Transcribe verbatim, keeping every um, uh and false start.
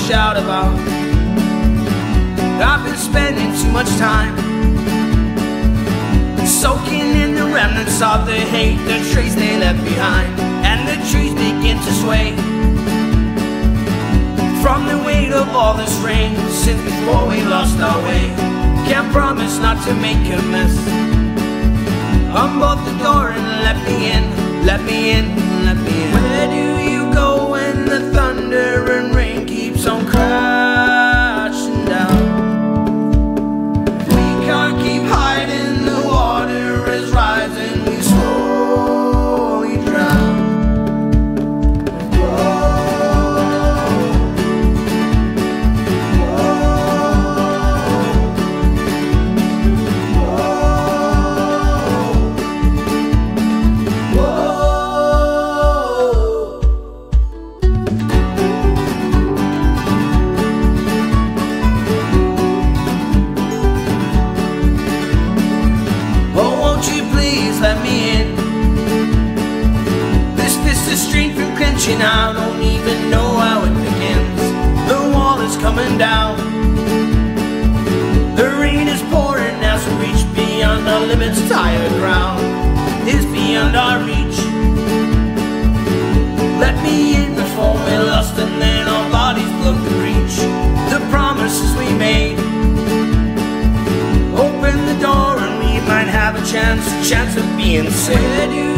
shout about. I've been spending too much time soaking in the remnants of the hate, the trace they left behind. And the trees begin to sway from the weight of all this rain since before we lost our way. Can't promise not to make a mess. Unbolt the door and let me in, let me in, let me in. Where do you go when the thunder and rain keeps on crashing down? We can't keep hiding, the water is rising, we slowly drown. Let me in. This fist is strength from clenching, I don't even know how it begins. The wall is coming down, the rain is pouring as we reach beyond our limits. Tired ground is beyond our reach. Let me in before we're lost and then our bodies blow the breach. The promises we made, open the door and we might have a chance, a chance of being saved.